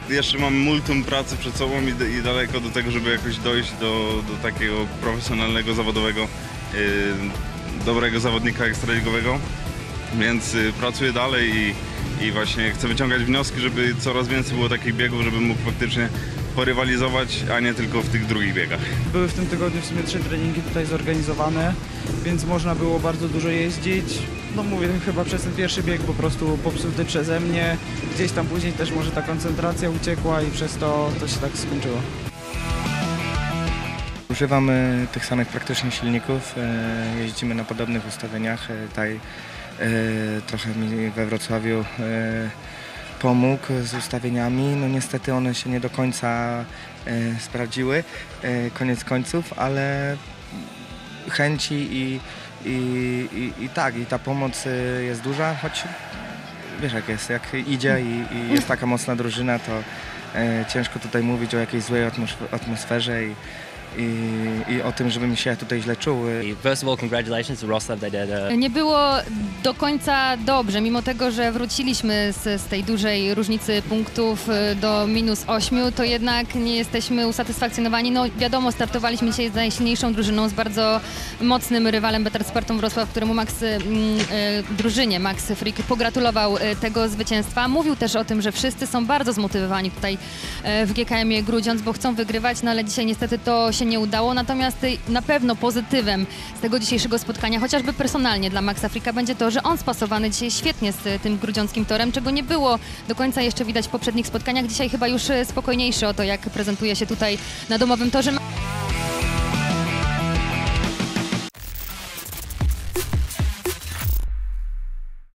jeszcze mam multum pracy przed sobą i daleko do tego, żeby jakoś dojść do takiego profesjonalnego, zawodowego, dobrego zawodnika ekstraligowego. Więc pracuję dalej i właśnie chcę wyciągać wnioski, żeby coraz więcej było takich biegów, żebym mógł faktycznie porywalizować, a nie tylko w tych drugich biegach. Były w tym tygodniu w sumie 3 treningi tutaj zorganizowane, więc można było bardzo dużo jeździć. No mówię, chyba przez ten pierwszy bieg po prostu popsuty przeze mnie. Gdzieś tam później też może ta koncentracja uciekła i przez to się tak skończyło. Używamy tych samych praktycznie silników, jeździmy na podobnych ustawieniach. Tutaj trochę mi we Wrocławiu pomógł z ustawieniami. No niestety one się nie do końca sprawdziły, koniec końców, ale chęci i ta pomoc jest duża, choć wiesz jak jest, jak idzie i jest taka mocna drużyna, to ciężko tutaj mówić o jakiejś złej atmosferze i o tym, żebym się tutaj źle czuł. First of all, congratulations to Wrocław. They did Nie było do końca dobrze, mimo tego, że wróciliśmy z tej dużej różnicy punktów do -8, to jednak nie jesteśmy usatysfakcjonowani. No wiadomo, startowaliśmy dzisiaj z najsilniejszą drużyną, z bardzo mocnym rywalem Betar Spartą Wrocław, któremu drużynie Max Frick pogratulował tego zwycięstwa. Mówił też o tym, że wszyscy są bardzo zmotywowani tutaj w GKM-ie Grudziądz, bo chcą wygrywać, no ale dzisiaj niestety to się nie udało, natomiast na pewno pozytywem z tego dzisiejszego spotkania, chociażby personalnie dla Maxa Fricka, będzie to, że on spasowany dzisiaj świetnie z tym grudziąckim torem, czego nie było do końca jeszcze widać w poprzednich spotkaniach. Dzisiaj chyba już spokojniejszy o to, jak prezentuje się tutaj na domowym torze.